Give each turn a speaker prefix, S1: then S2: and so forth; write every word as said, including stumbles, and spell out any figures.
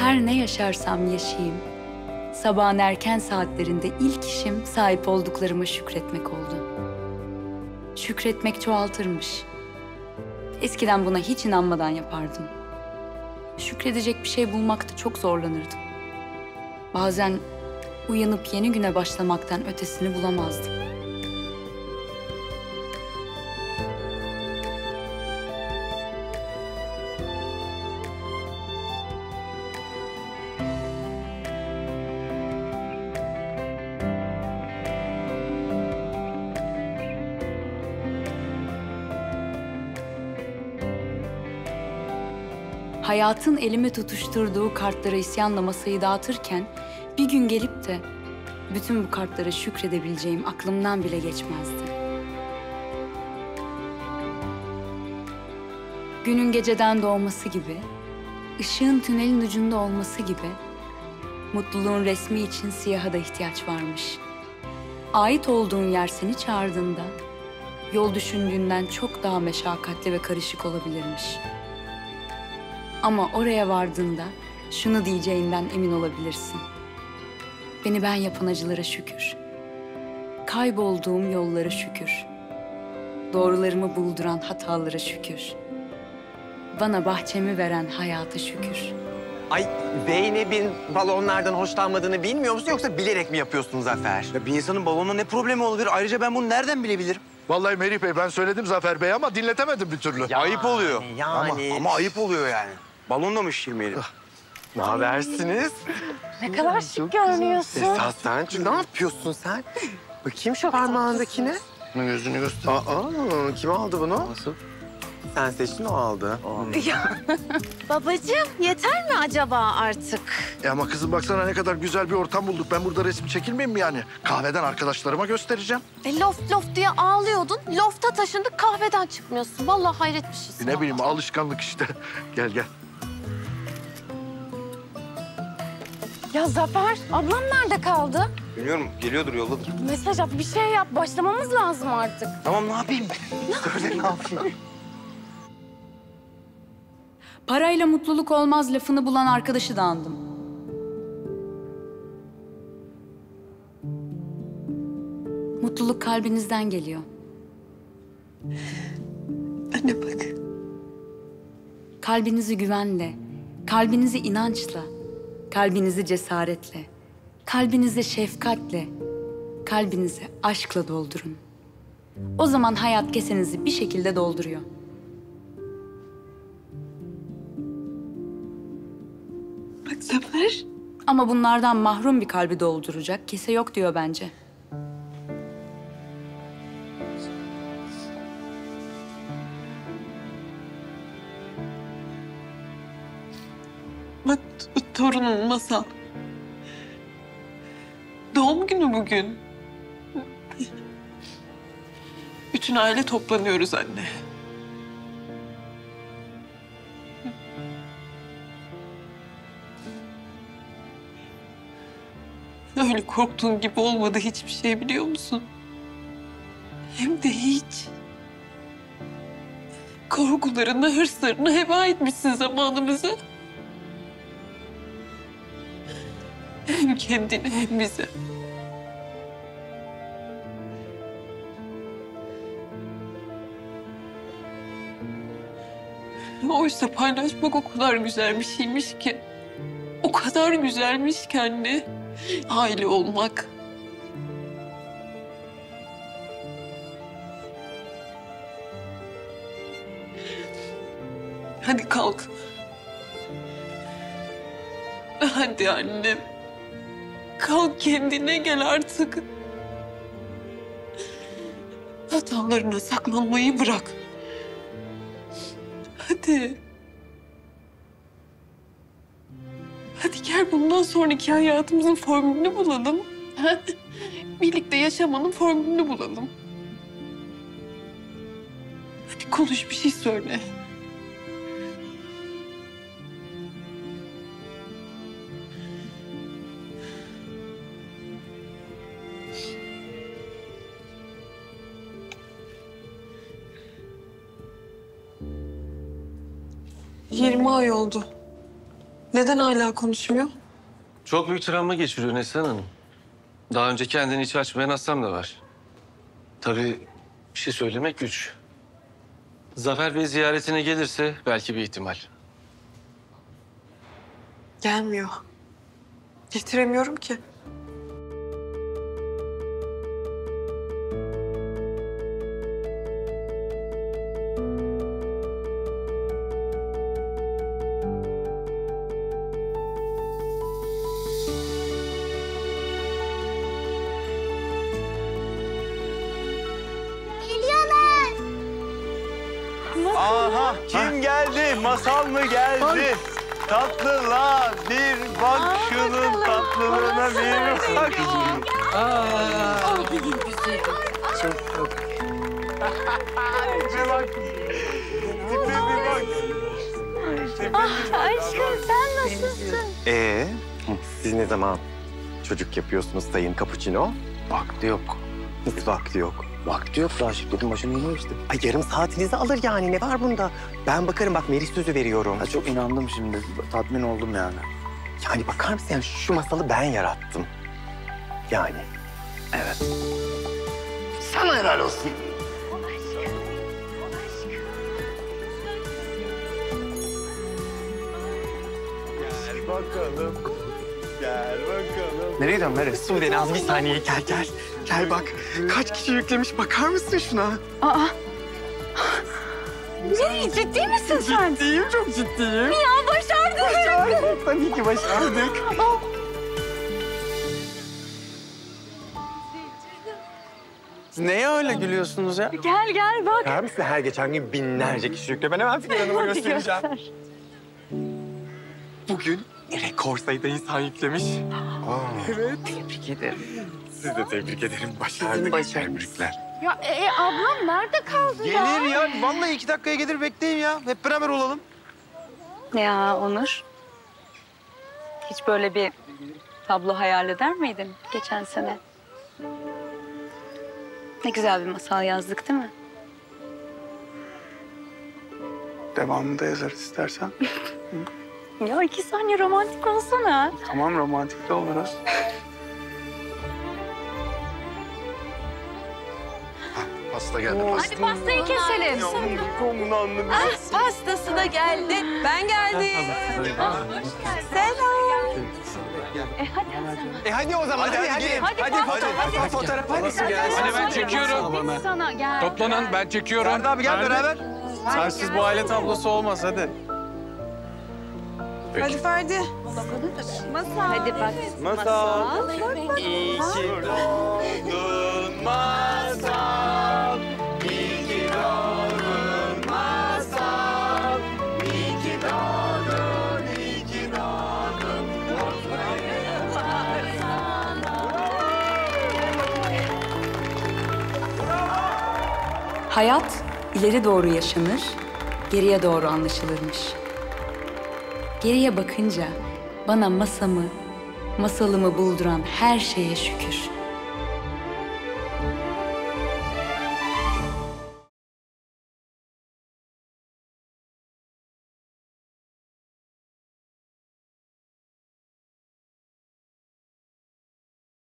S1: Her ne yaşarsam yaşayayım, sabahın erken saatlerinde ilk işim sahip olduklarıma şükretmek oldu. Şükretmek çoğaltırmış. Eskiden buna hiç inanmadan yapardım. Şükredecek bir şey bulmakta çok zorlanırdım. Bazen uyanıp yeni güne başlamaktan ötesini bulamazdım. Hayatın elime tutuşturduğu kartlara isyanla masayı dağıtırken bir gün gelip de bütün bu kartlara şükredebileceğim aklımdan bile geçmezdi. Günün geceden doğması gibi, ışığın tünelin ucunda olması gibi mutluluğun resmi için siyaha da ihtiyaç varmış. Ait olduğun yer seni çağırdığında yol düşündüğünden çok daha meşakkatli ve karışık olabilirmiş. Ama oraya vardığında şunu diyeceğinden emin olabilirsin. Beni ben yapan acılara şükür. Kaybolduğum yollara şükür. Doğrularımı bulduran hatalara şükür. Bana bahçemi veren hayata şükür.
S2: Ay Zeynep'in balonlardan hoşlanmadığını bilmiyor musun yoksa bilerek mi yapıyorsun Zafer?
S3: Ya bir insanın balonla ne problemi olabilir? Ayrıca ben bunu nereden bilebilirim?
S4: Vallahi Merih Bey ben söyledim Zafer Bey ama dinletemedim bir türlü.
S2: Ya.
S3: Ayıp oluyor.
S2: yani.
S3: Ama, ama ayıp oluyor yani. Balonla mı şişirmeyelim?
S2: Ne habersiniz?
S5: Ne kadar şık görünüyorsun.
S2: Esas sen ne yapıyorsun sen? Bakayım şu parmağındakine.
S4: Gözünü göster.
S2: Aa, kim aldı bunu? Nasıl? Sen seçtin, o aldı.
S5: Ya, babacığım yeter mi acaba artık?
S4: E ama kızım baksana ne kadar güzel bir ortam bulduk. Ben burada resim çekilmeyeyim mi yani? Kahveden arkadaşlarıma göstereceğim.
S5: E, loft loft diye ağlıyordun. Lofta taşındık kahveden çıkmıyorsun. Vallahi hayret bir şeysin.
S4: Ne bileyim alışkanlık işte. Gel gel.
S6: Ya Zafer, ablam nerede kaldı?
S3: Bilmiyorum, geliyordur, yoldadır.
S6: Mesaj at, bir şey yap. Başlamamız lazım artık.
S3: Tamam, ne yapayım ben? Söyle, ne yapayım?
S1: Parayla mutluluk olmaz lafını bulan arkadaşı da andım. Mutluluk kalbinizden geliyor.
S5: Anne bak.
S1: Kalbinizi güvenle, kalbinizi inançla, kalbinizi cesaretle, kalbinizi şefkatle, kalbinizi aşkla doldurun. O zaman hayat kesenizi bir şekilde dolduruyor.
S5: Bak Zafer.
S1: Ama bunlardan mahrum bir kalbi dolduracak kese yok diyor bence.
S7: Bak torunun Masal. Doğum günü bugün. Bütün aile toplanıyoruz anne. Öyle korktuğun gibi olmadı hiçbir şey, biliyor musun? Hem de hiç. Korkularını, hırslarını heba etmişsin zamanımızı. Hem kendine hem bize. Oysa paylaşmak o kadar güzel bir şeymiş ki. O kadar güzelmiş ki anne. Aile olmak. Hadi kalk. Hadi annem. Kalk, kendine gel artık. Hatalarına saklanmayı bırak. Hadi. Hadi gel, bundan sonraki hayatımızın formülünü bulalım. Ha? Birlikte yaşamanın formülünü bulalım. Hadi konuş, bir şey söyle. Yirmi ay oldu. Neden hala konuşmuyor?
S8: Çok büyük travma geçiriyor Neslihan Hanım. Daha önce kendini hiç açmayan hastam da var. Tabii bir şey söylemek güç. Zafer Bey ziyaretine gelirse belki bir ihtimal.
S7: Gelmiyor. Getiremiyorum ki.
S3: Aha kim geldi? Masal mı geldi? Tatlılar bir bak şunun tatlılığına bir bak. Tipe bak. Tipe bir bak. Tipe bir bak.
S5: Aşkım sen nasılsın?
S2: Ee, siz ne zaman çocuk yapıyorsunuz Sayın Cappuccino?
S3: Vakti yok.
S2: Hiç vakti yok.
S3: Vakti yok daha şirketin başına iniyor işte.
S2: Ay yarım saatinizi alır yani. Ne var bunda? Ben bakarım bak Meri sözü veriyorum.
S3: Ya çok inandım şimdi. Tatmin oldum yani.
S2: Yani bakar mısın yani şu masalı ben yarattım. Yani.
S3: Evet.
S2: Sana helal olsun.
S3: Gel bakalım. Gel bakalım.
S2: Nereye gidiyorsun Meri? Sude Naz bir saniye gel gel. Gel bak. Kaç kişi yüklemiş bakar mısın şuna?
S6: Aa. Nereye, ciddi misin sen?
S2: Ciddiyim çok ciddiyim.
S6: Ya başardın.
S2: Başardık. Tabii ki başardık.
S3: Siz neye öyle gülüyorsunuz ya?
S6: Gel gel bak.
S2: Bakar mısın her geçen gün binlerce kişi yüklüyor. Ben hemen Figen Hanım'a göstereceğim. Bugün rekor sayıda insan yüklemiş. Evet. Tebrik ederim. Siz de tebrik ederim. Başardık. Tebrikler.
S6: Ya e, e, ablam nerede kaldı ya?
S3: Gelir ya. Vallahi iki dakikaya gelir bekleyin ya. Hep beraber olalım.
S1: Ya Onur, hiç böyle bir tablo hayal eder miydin geçen sene? Ne güzel bir masal yazdık değil mi?
S3: Devamında yazarız istersen.
S1: Ya iki saniye romantik olsana.
S3: Tamam romantik de oluruz.
S4: Pasta geldi.
S6: Hadi pastayı keselim.
S7: Pastası da geldi. Ben geldim. Selam.
S2: E hadi o zaman. Hadi hadi. Hadi, hadi, hadi, hadi, hadi fotoğraf hadi.
S8: Hadi ben çekiyorum.
S6: Sana gel.
S8: Toplanın ben çekiyorum.
S3: Ferdi abi gel beraber.
S8: Sensiz bu aile tablosu olmaz hadi.
S7: Hadi Ferdi.
S1: Hadi bak.
S3: Masal. İyi ki doğdun masal. İyi ki doğdun masal. İyi ki doğdun, iyi ki doğdun.
S1: Hayat ileri doğru yaşanır, geriye doğru anlaşılırmış. Geriye bakınca bana masamı, masalımı bulduran her şeye şükür.